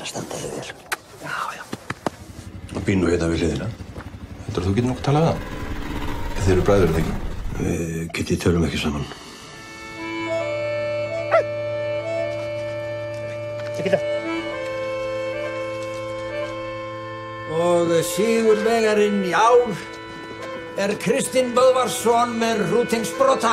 standa þig vel. Já. Og býr nú hérna við hliðina. Heldurðu að þú getur nokkuð talað við hann? Þið eru bræður, eða ekki? Við Kitty tölum ekki saman. Chiquita. Og sigurvegarinn í ár Kristinn Böðvarsson með Hrútingsbrota.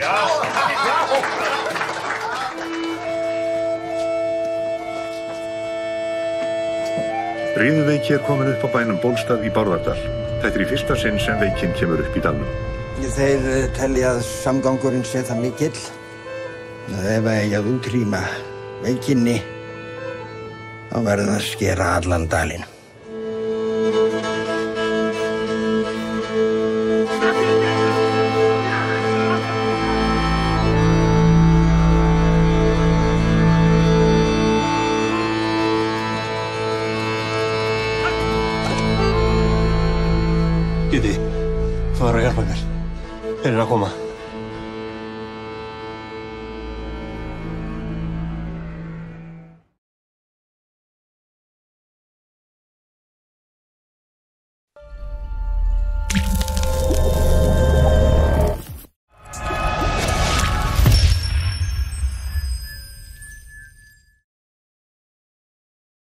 Riðuveiki komin upp á bænum Bólstað í Bárðardal. Þetta í fyrsta sinn sem veikin kemur upp í dalnum. Þeir telja að samgangurinn sé það mikill að ef eigi að útrýma veikinni þá verður það að skera allan dalinn. Kitty, þú verður að hjálpa mér. Þeir eru að koma.